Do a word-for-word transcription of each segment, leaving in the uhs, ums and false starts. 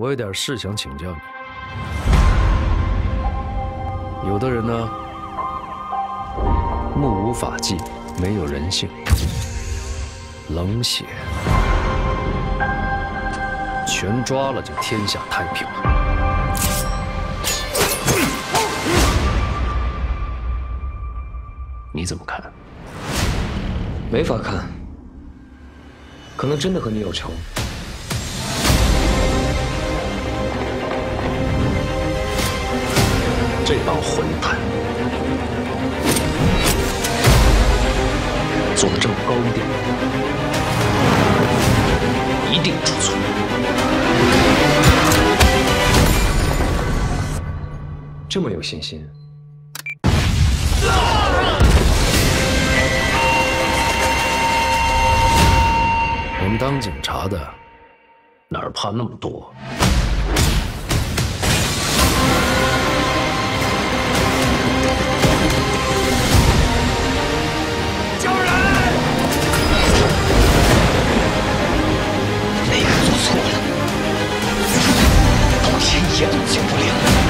我有点事想请教你。有的人呢，目无法纪，没有人性，冷血，全抓了就天下太平了。你怎么看？ 没法看，可能真的和你有仇。 这帮混蛋做的这么高调，一定出错。 这么有信心？ 我们当警察的哪儿怕那么多？ 也都救不了。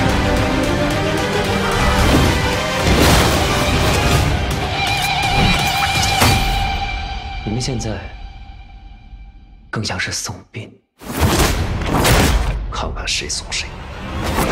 你们现在更像是送殡， 看看谁送谁。